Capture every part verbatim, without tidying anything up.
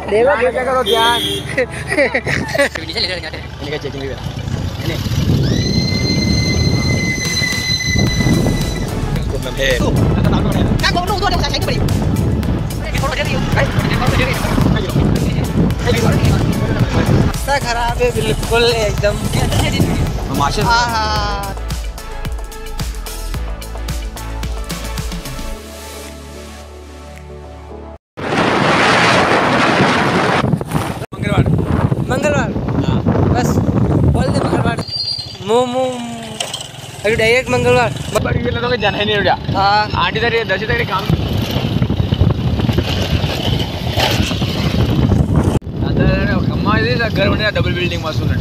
देखो क्या करो ध्यान नीचे ले जाते हैं इनका चेकिंग भी है प्रॉब्लम है क्या को नो दो साइड पर रास्ता खराब है बिल्कुल एकदम माशा हाँ हाँ मंगलवार मंगलवार हाँ बस बोल दे मंगलवार मुँह मुँह अभी डायरेक्ट मंगलवार बड़ी गेला तो जाना ही नहीं उड़ा हाँ आंटी तरी दस तरी काम आता कम्मा ಇದೆ घर म्हणजे डबल बिल्डिंग पासून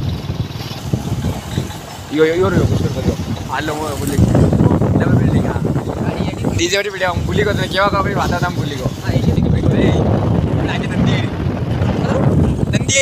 यो यो यो कुछ कर दो आलो बोली डबल बिल्डिंग हां डीजे वाली वीडियो हम भूली को तो केवा का भाई बात हम भूली को हां ये देखो रे लागे नंदी नंदी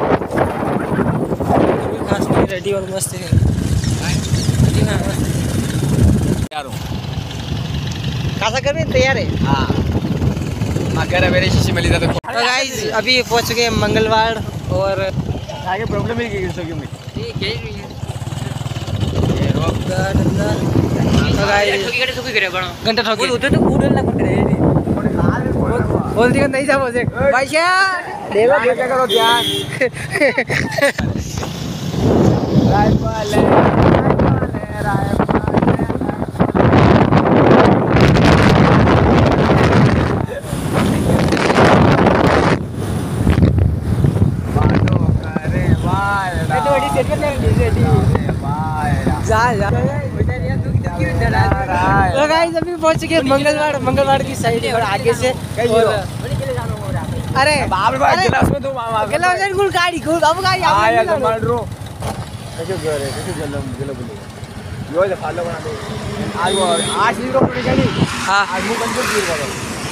खास में रेडी और मस्त है हां यारो कैसा कर रहे हैं तैयार है हां मगर मेरे शीशी मिली था तो गाइस अभी पहुंच गए मंगलवार और आगे प्रॉब्लम है कि सो क्यों में ठीक है ये रोक तो गाइस ठोकी गड़े ठोकी करे बणो घंटा ठोकी उधर तो कूड़ल ना पकड़े बोल दी नहीं जा बोले भाईया देखो क्या करो ध्यान राइफल राइफल जा जा तो गाइस अभी पहुंच गए मंगलवार मंगलवार की साइड है और आगे से और अरे बाप रे बाप गिलास में दो मामा गिलास में गुल गाड़ी गुल अब गाड़ी आ यार मार रो कैसे कर रहे कैसे जलम जलम बोले यो जे फॉलो बना दे आज वो आज जीरो पड़ी गई हां आज मुंह कंजूस गिर गया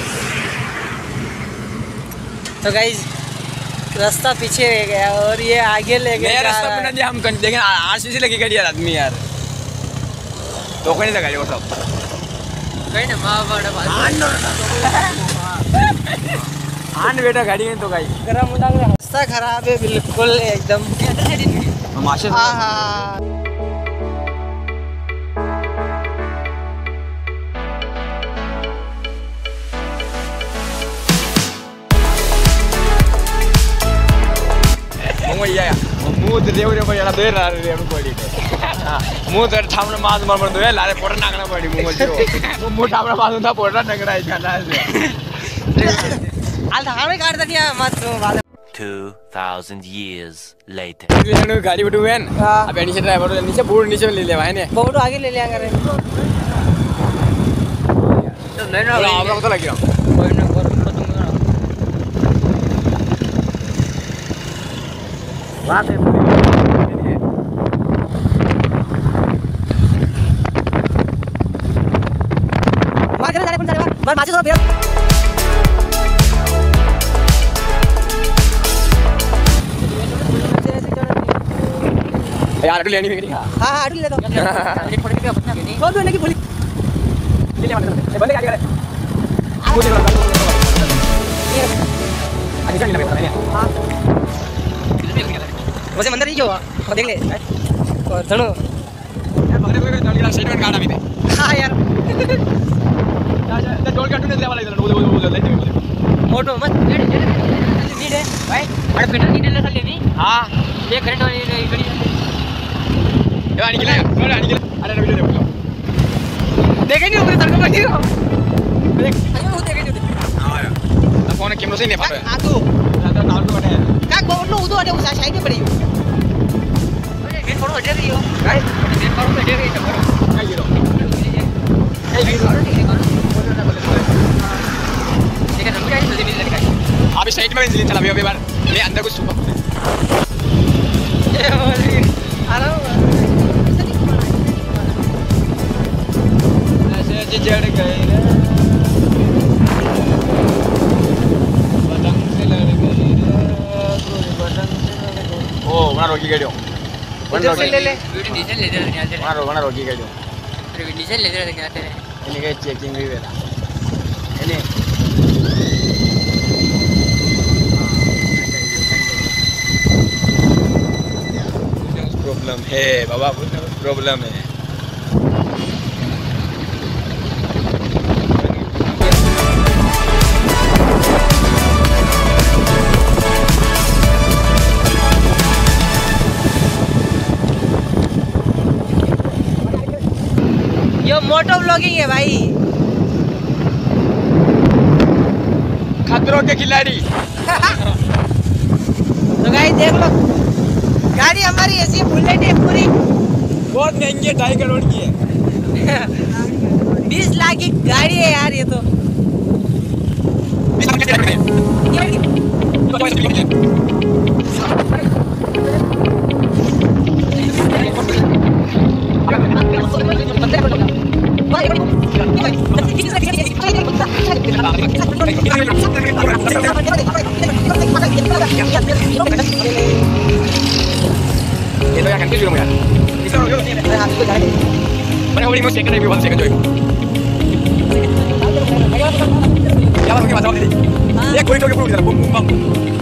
तो गाइस रास्ता पीछे रह गया और ये आगे ले गया रास्ता बना दिया हम कन लेकिन आरसीसी लगी गाड़ी यार आदमी यार तो कहीं लगा वो सब कहीं ना मां बड़ा आन बेटा गाड़ी में तो गाई गरम उड़ा रास्ता खराब है बिल्कुल एकदम माशा हां हां या मुंह देव रे पण याला देर रे आपण पडी हां मुंह तर थांबणं माज मार म्हणतो ए लारे पोटा नागणं पडी मुंह जीरो मुंह थांबणं पासून था पोटा नगराय झाला आल थांबे काढता दिया मत वाला two thousand years later ये गाड़ी उठू वेन अब नीचे ड्राइवर नीचे बोर्ड नीचे ले ले भाई ने बहुत आगे ले लिया करे तो मैं ना आप लोग तो लग गया कोई ना कर दूंगा बात है मार के जाने कौन जाने मार माचे थोड़ा बियर यार अटू लेनी है हां हां अटू ले दो एक फोटो पे अपना नहीं छोड़ दो ना कि बोली ले ले ए बंदे गाड़ी करे मुझे ये आगे चल ले मैं हां वैसे मंदिर ही क्यों हो देख ले और सुनो यार बगल में गाड़ी का साइड में गाड़ा भी थे हां यार जा टोल काटू ने वाला इधर बोल बोल बोल ले फोटो मत नीड है भाई अरे पेट्रोल नीड ले चल लेनी हां ये करंट वाली गाड़ी ये आनी के ले आनी के अरे वीडियो देखो देखे नहीं ऊपर तड़का लगी हो देख अरे वो देखे नहीं हां यार फोन कैमरा से नहीं पावे आ तू ज्यादा नाम तो है का बोल लो उधर अरे उस साइड में पड़ी हो अरे मेन फोटो हट रही हो भाई मेन फोटो हट रही है क्या हीरो ए हीरो ठीक है मुझे जल्दी मिल लड़का अभी साइड में इंजन चला अभी अभी बार ले अंदर कुछ सुपर ये बोली अरे ऐसे जड़ गए रे पतंग से लड़ गई रे कोई पतंग से लड़ गई ओ बना रोकी गाड़ियों बना ले ले वीडियो नीचे ले दे यहाँ से बना रो बना रोकी गाड़ियों फिर नीचे ले दे यहाँ से इन्हें के चेकिंग भी वेला इन्हें हे बाबा प्रॉब्लम है ये मोटो व्लॉगिंग है भाई। खतरों के खिलाड़ी। तो गाइस देख लो गाड़ी हमारी ऐसी बुलेट है पूरी, बहुत महंगी है, ढाई करोड़ की है। बीस लाख की गाड़ी है यार ये तो। ये तो यार कंफ्यूज हो गया इसका हो गया मैंने होली में चेक करने भी बहुत सेकंड जो है क्या बात हो गया बताओ ये कोई तो के पूरा बम बम